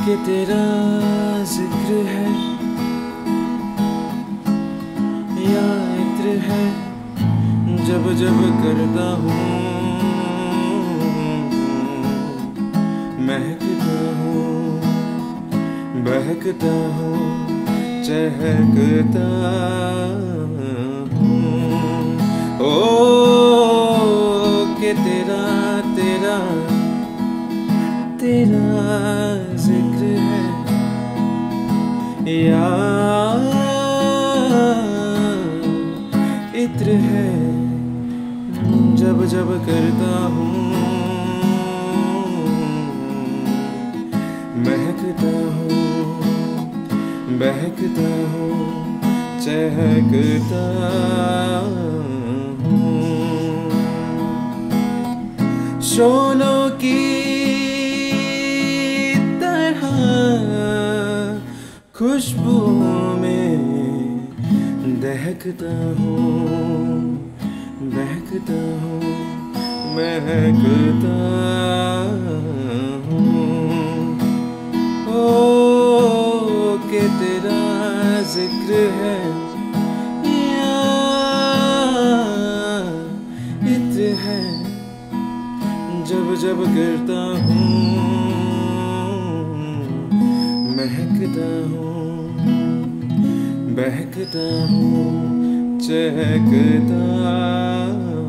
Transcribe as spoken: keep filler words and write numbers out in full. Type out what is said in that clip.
कि तेरा जिक्र है या इत्र है, जब जब करता हूँ महकता हूँ, बहकता हूँ, चहकता हूँ। ओ कि तेरा तेरा तेरा जिक्र है या इत्र है, जब जब करता हूँ महकता हूँ, बहकता हूँ, चहकता हूँ। शोलों की तरह खुशबू में दहकता हूँ, बहकता हूँ, महकता हूँ। ओ कि तेरा जिक्र है या इत्र है, जब जब करता हूँ महकता हूँ, बहकता हूँ, चहकता